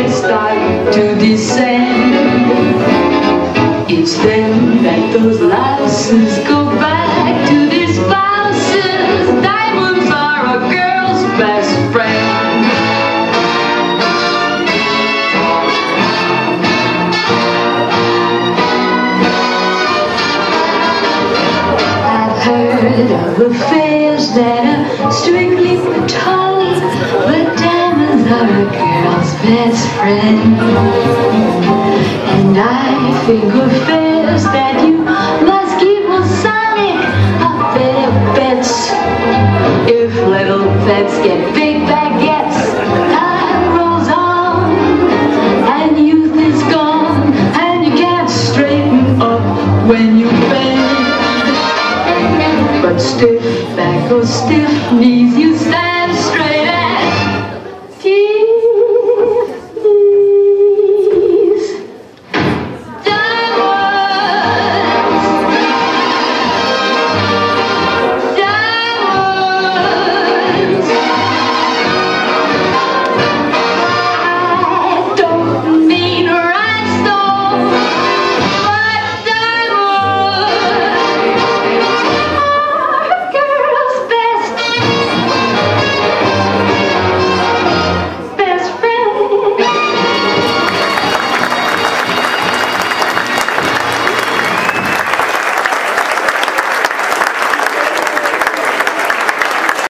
they start to descend. It's then that those louses go back to their spouses. Diamonds are a girl's best friend. I've heard of affairs that are strictly platonic, but diamonds are a girl's best friend. And I think affairs that you must keep Masonic are better bets. If little pets get big,